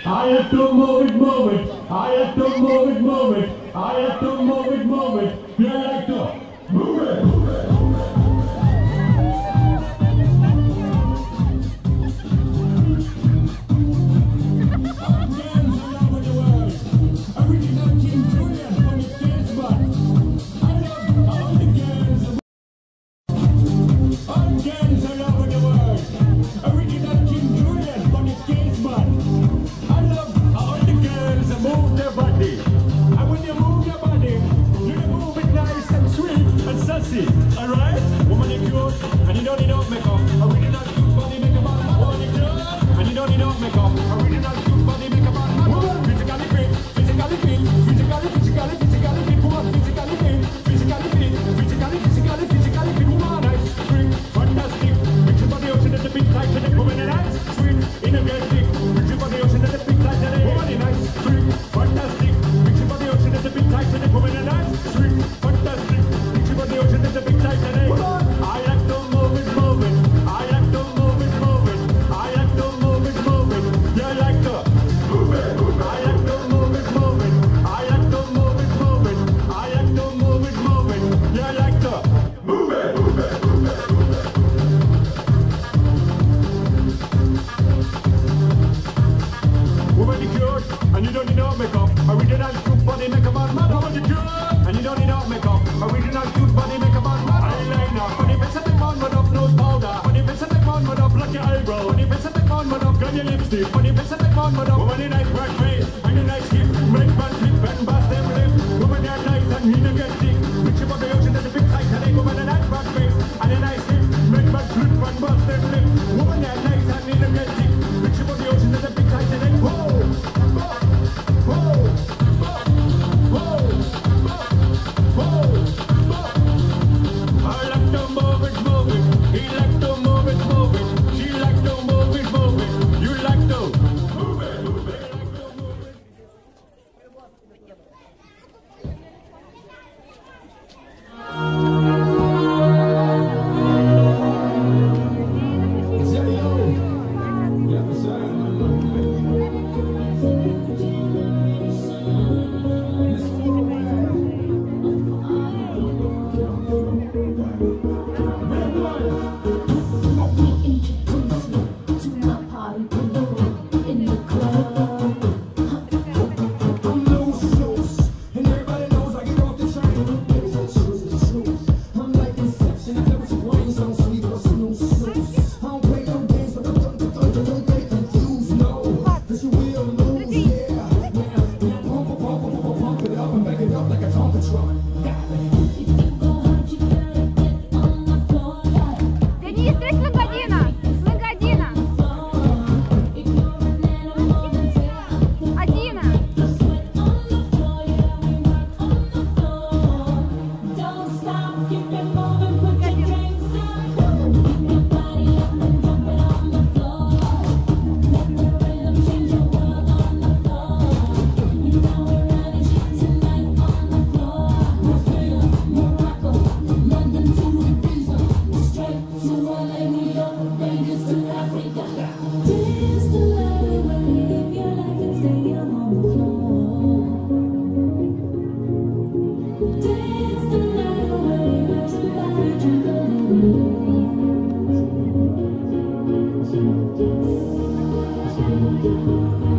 I have to move it, move it. I have to move it, move it. I have to move it, move it. You like to move it, move it. Alright? Woman, you cute, and you don't need no makeup. Original cute body makeup on man. Woman, you cute, and you don't need no makeup. Original cute body makeup on man. Woman, physically fit, physically fit, physically fit. Woman, physically fit, physically fit, physically fit. Woman, nice, sweet, fantastic. Mix it on the ocean at the big tight and the woman and nice, sweet, energetic. Mix it on the ocean at the big tight and the woman is nice, sweet, fantastic. Mix it on the ocean at the big tight and the woman and nice, sweet, fantastic. The ocean is a big tight today. I like to move it, move it. I like to move it, move it. I like to move it, move it. You like to move it, move it. I like to move it, move it. I like to move it, move it. I like to move it, move it. You like to move it, move it, move it, move it. Woman, you cute, and you don't need no makeup. Original cute body makeup on man. Woman, you cute, and you don't need no makeup. Original cute body makeup on man. Eyeliner, funny face at the man with up nose powder. Funny face at the man with up black your eyebrow. Funny face at the man with up gun your lipstick. Funny face at the man with up woman in nice black face and a nice hip. Make man flip and bust them lip. Woman they are nice and he no get sick. Mix up the ocean at the big tight and woman a nice black face and a nice hip. Make man flip and bust them lip. Woman they are nice and he no get sick. Mix up the ocean at the big tight and whoa, whoa, whoa, whoa, whoa, whoa. I like to move it, move it. He like to move it, move it. She like to move it, move it. You like to move it, move it. Thank you.